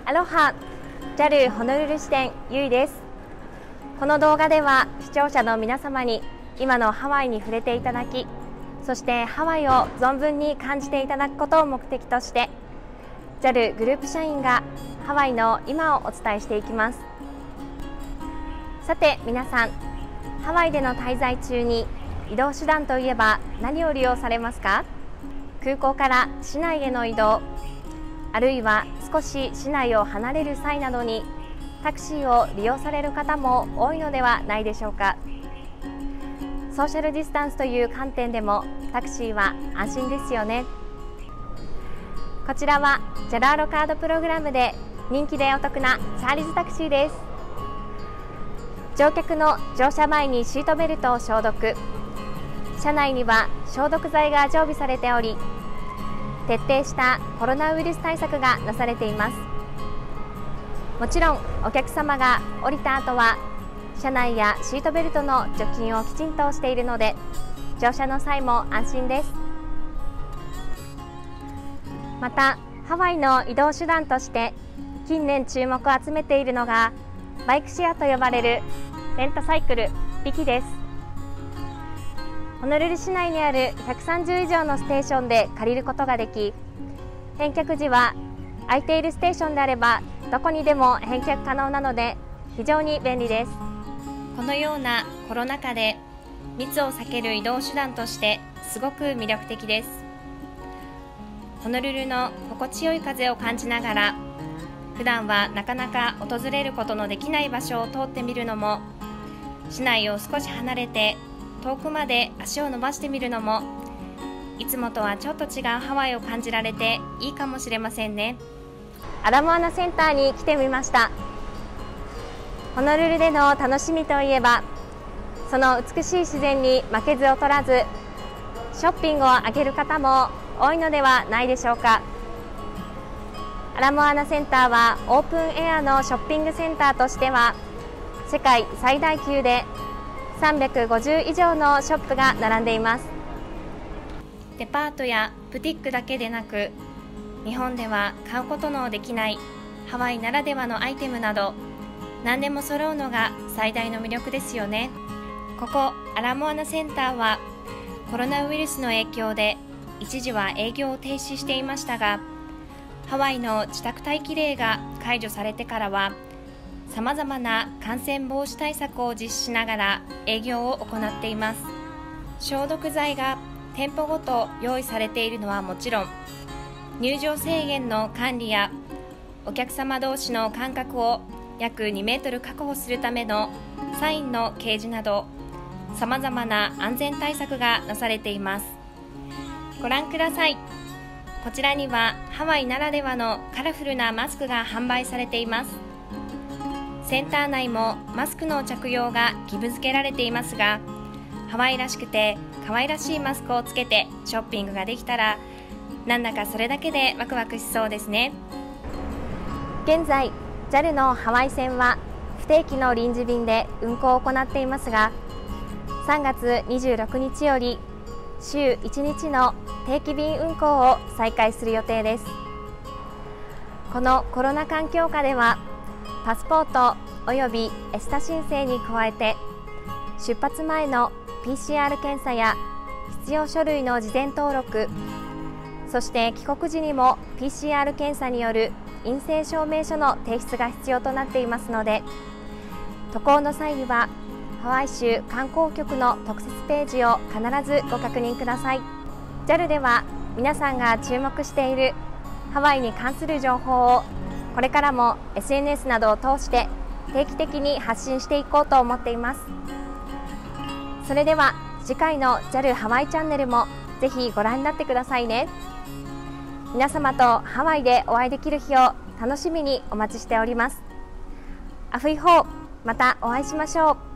アロハ JAL ホノルル支店ゆいです。この動画では視聴者の皆様に今のハワイに触れていただき、そしてハワイを存分に感じていただくことを目的として JAL グループ社員がハワイの今をお伝えしていきます。さて皆さん、ハワイでの滞在中に移動手段といえば何を利用されますか？空港から市内への移動、あるいは少し市内を離れる際などにタクシーを利用される方も多いのではないでしょうか。ソーシャルディスタンスという観点でもタクシーは安心ですよね。こちらはJALアロカードプログラムで人気でお得なチャーリーズタクシーです。乗客の乗車前にシートベルトを消毒、車内には消毒剤が常備されており、徹底したコロナウイルス対策がなされています。もちろんお客様が降りた後は車内やシートベルトの除菌をきちんとしているので乗車の際も安心です。またハワイの移動手段として近年注目を集めているのがバイクシェアと呼ばれるレンタサイクルビキです。ホノルル市内にある130以上のステーションで借りることができ、返却時は空いているステーションであればどこにでも返却可能なので非常に便利です。このようなコロナ禍で密を避ける移動手段としてすごく魅力的です。ホノルルの心地よい風を感じながら、普段はなかなか訪れることのできない場所を通ってみるのも、市内を少し離れて遠くまで足を伸ばしてみるのも、いつもとはちょっと違うハワイを感じられていいかもしれませんね。アラモアナセンターに来てみました。ホノルルでの楽しみといえば、その美しい自然に負けず劣らずショッピングを挙げる方も多いのではないでしょうか。アラモアナセンターはオープンエアのショッピングセンターとしては世界最大級で350以上のショップが並んでいます。デパートやブティックだけでなく、日本では買うことのできないハワイならではのアイテムなど何でも揃うのが最大の魅力ですよね。ここアラモアナセンターはコロナウイルスの影響で一時は営業を停止していましたが、ハワイの自宅待機令が解除されてからはさまざまな感染防止対策を実施しながら営業を行っています。消毒剤が店舗ごと用意されているのはもちろん、入場制限の管理やお客様同士の間隔を約2メートル確保するためのサインの掲示など、さまざまな安全対策がなされています。ご覧ください。こちらにはハワイならではのカラフルなマスクが販売されています。センター内もマスクの着用が義務付けられていますが、ハワイらしくて可愛らしいマスクをつけてショッピングができたら、なんだかそれだけでワクワクしそうですね。現在 JAL のハワイ線は不定期の臨時便で運航を行っていますが、3月26日より週1日の定期便運航を再開する予定です。このコロナ環境下ではパスポートおよびエスタ申請に加えて、出発前の PCR 検査や必要書類の事前登録、そして帰国時にも PCR 検査による陰性証明書の提出が必要となっていますので、渡航の際にはハワイ州観光局の特設ページを必ずご確認ください。 JAL では皆さんが注目しているハワイに関する情報をこれからも SNS などを通して定期的に発信していこうと思っています。それでは次回の JAL ハワイチャンネルもぜひご覧になってくださいね。皆様とハワイでお会いできる日を楽しみにお待ちしております。アフイホー、またお会いしましょう。